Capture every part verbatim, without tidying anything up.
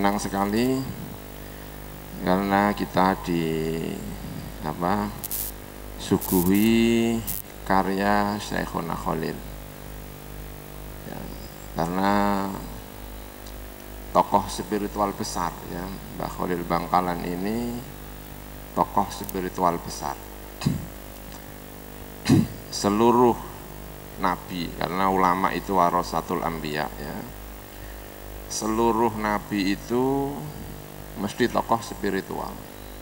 senang sekali karena kita di apa suguhi karya Syekhuna Khalil ya, karena tokoh spiritual besar ya, Mbah Khalil Bangkalan ini tokoh spiritual besar. Seluruh nabi, karena ulama itu warasatul anbiya ya. Seluruh nabi itu mesti tokoh spiritual.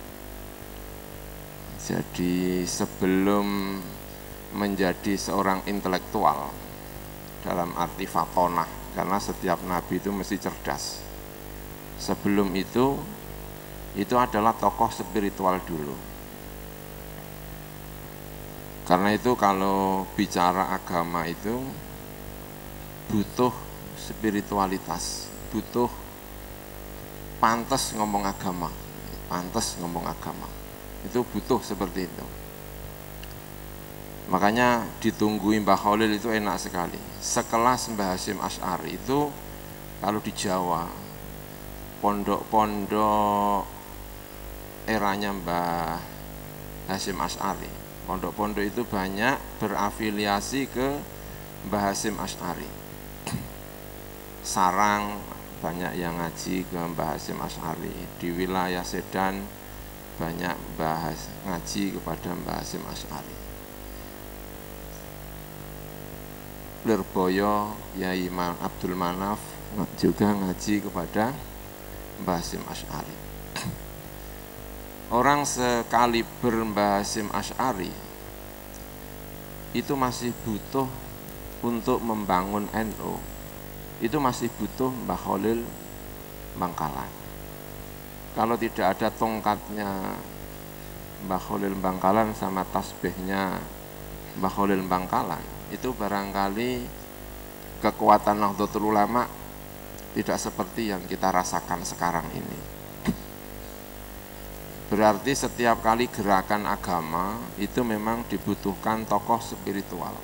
Jadi sebelum menjadi seorang intelektual dalam arti fatonah, karena setiap nabi itu mesti cerdas. Sebelum itu, itu adalah tokoh spiritual dulu. Karena itu kalau bicara agama itu butuh spiritualitas, butuh pantas ngomong agama, pantas ngomong agama. Itu butuh seperti itu. Makanya ditungguin Mbah Khalil itu enak sekali. Sekelas Mbah Hasyim Asy'ari itu kalau di Jawa, pondok-pondok eranya Mbah Hasyim Asy'ari, pondok-pondok itu banyak berafiliasi ke Mbah Hasyim Asy'ari. Sarang banyak yang ngaji ke Mbah Hasyim Asy'ari. Di wilayah Sedan banyak bahas ngaji kepada Mbah Hasyim Asy'ari. Lirboyo Yai Abdul Manaf juga ngaji kepada Mbah Hasyim Asy'ari. Orang sekaliber Mbah Hasyim Asy'ari itu masih butuh untuk membangun N U, itu masih butuh Mbah Khalil Bangkalan. Kalau tidak ada tongkatnya Mbah Khalil Bangkalan sama tasbihnya Mbah Khalil Bangkalan, itu barangkali kekuatan Nahdlatul Ulama tidak seperti yang kita rasakan sekarang ini. Berarti setiap kali gerakan agama itu memang dibutuhkan tokoh spiritual.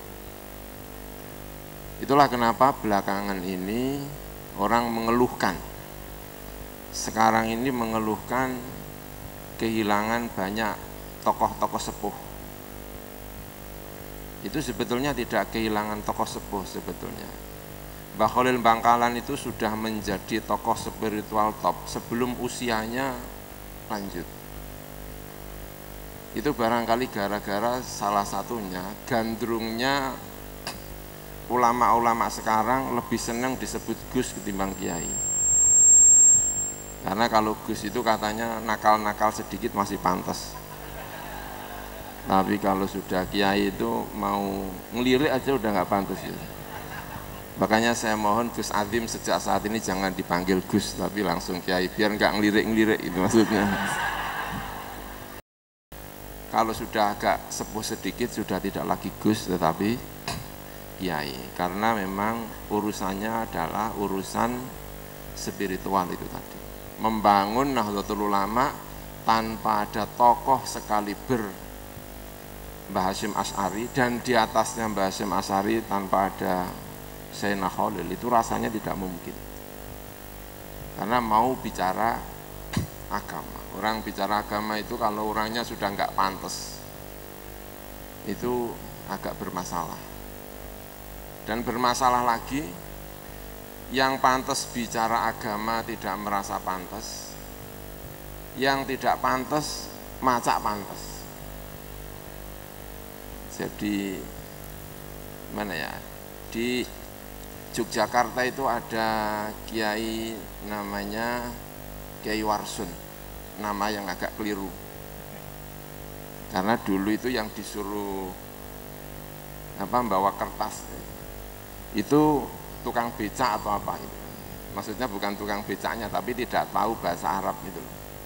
Itulah kenapa belakangan ini orang mengeluhkan, sekarang ini mengeluhkan kehilangan banyak tokoh-tokoh sepuh. Itu sebetulnya tidak kehilangan tokoh sepuh sebetulnya. Mbah Khalil Bangkalan itu sudah menjadi tokoh spiritual top sebelum usianya lanjut. Itu barangkali gara-gara salah satunya gandrungnya ulama-ulama sekarang lebih senang disebut Gus ketimbang Kiai. Karena kalau Gus itu katanya nakal-nakal sedikit masih pantas. Tapi kalau sudah Kiai itu mau ngelirik aja udah nggak pantas ya. Makanya saya mohon Gus Azim sejak saat ini jangan dipanggil Gus tapi langsung Kiai biar nggak ngelirik-ngelirik itu maksudnya. Kalau sudah agak sepuh sedikit sudah tidak lagi Gus tetapi Kiai, karena memang urusannya adalah urusan spiritual itu tadi. Membangun Nahdlatul Ulama tanpa ada tokoh sekaliber Mbah Hasyim Asy'ari dan di atasnya Mbah Hasyim Asy'ari tanpa ada Syekhuna Khalil itu rasanya tidak mungkin. Karena mau bicara agama, orang bicara agama itu kalau orangnya sudah nggak pantas itu agak bermasalah. Dan bermasalah lagi, yang pantas bicara agama tidak merasa pantas, yang tidak pantas macak pantas. Jadi mana ya, di Yogyakarta itu ada kiai namanya Kiai Warsun, nama yang agak keliru. Karena dulu itu yang disuruh apa bawa kertas itu tukang becak atau apa gitu. Maksudnya bukan tukang becaknya tapi tidak tahu bahasa Arab gitu.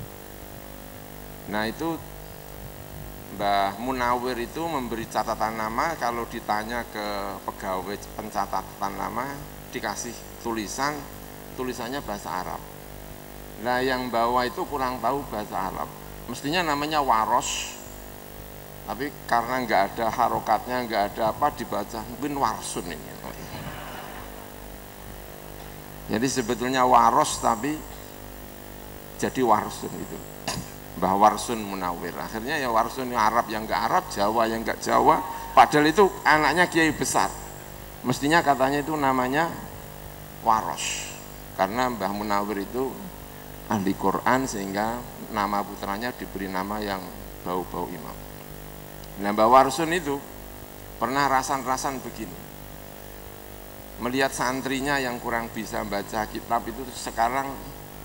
Nah itu Mbah Munawir itu memberi catatan nama, kalau ditanya ke pegawai pencatatan nama dikasih tulisan, tulisannya bahasa Arab. Nah yang bawa itu kurang tahu bahasa Arab, mestinya namanya Waros, tapi karena nggak ada harokatnya, nggak ada apa dibaca mungkin Warsun ini. Jadi sebetulnya Waros tapi jadi Warsun itu, Mbah Warsun Munawir. Akhirnya ya Warsun yang Arab yang enggak Arab, Jawa yang enggak Jawa, padahal itu anaknya kiai besar. Mestinya katanya itu namanya Waros, karena Mbah Munawir itu ahli Quran sehingga nama putranya diberi nama yang bau-bau imam. Nah, Mbah Warsun itu pernah rasan-rasan begini, melihat santrinya yang kurang bisa baca kitab itu sekarang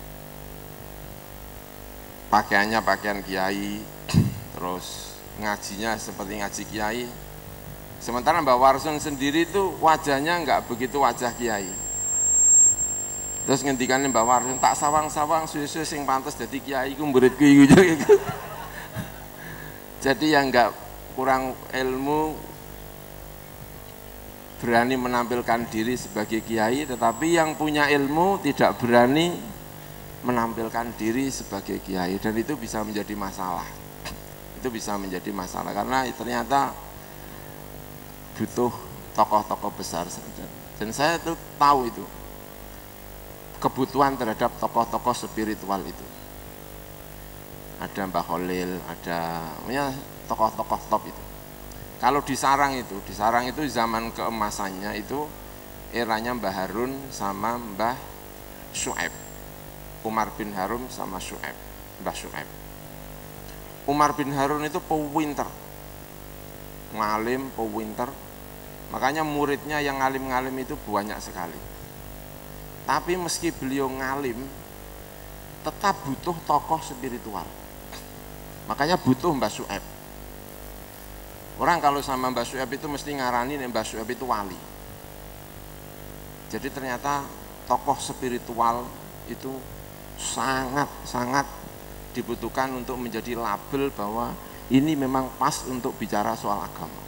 pakaiannya pakaian kiai, terus ngajinya seperti ngaji kiai. Sementara Mbah Warsun sendiri itu wajahnya enggak begitu wajah kiai. Terus ngendikan Mbah Warsun, tak sawang-sawang suwe-suwe sing pantes dadi kiai ku muridku gitu. Jadi yang enggak kurang ilmu berani menampilkan diri sebagai kiai, tetapi yang punya ilmu tidak berani menampilkan diri sebagai kiai, dan itu bisa menjadi masalah. Itu bisa menjadi masalah karena ternyata butuh tokoh-tokoh besar. Dan saya tuh tahu itu kebutuhan terhadap tokoh-tokoh spiritual itu. Ada Mbah Khalil, ada ya, tokoh-tokoh top itu. Kalau di Sarang itu, di Sarang itu zaman keemasannya itu eranya Mbah Harun sama Mbah Syuaib. Umar bin Harun sama Syuaib, Mbah Syuaib. Umar bin Harun itu pewinter, ngalim, pewinter. Makanya muridnya yang ngalim-ngalim itu banyak sekali. Tapi meski beliau ngalim, tetap butuh tokoh spiritual. Makanya butuh Mbah Syuaib. Orang kalau sama Mbah Syuaib itu mesti ngarani Mbah Syuaib itu wali. Jadi ternyata tokoh spiritual itu sangat-sangat dibutuhkan untuk menjadi label bahwa ini memang pas untuk bicara soal agama.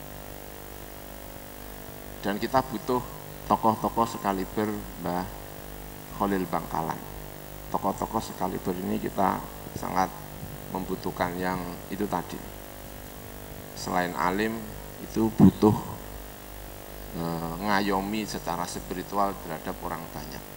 Dan kita butuh tokoh-tokoh sekaliber Mbah Khalil Bangkalan. Tokoh-tokoh sekaliber ini kita sangat membutuhkan yang itu tadi. Selain alim, itu butuh e, ngayomi secara spiritual terhadap orang banyak.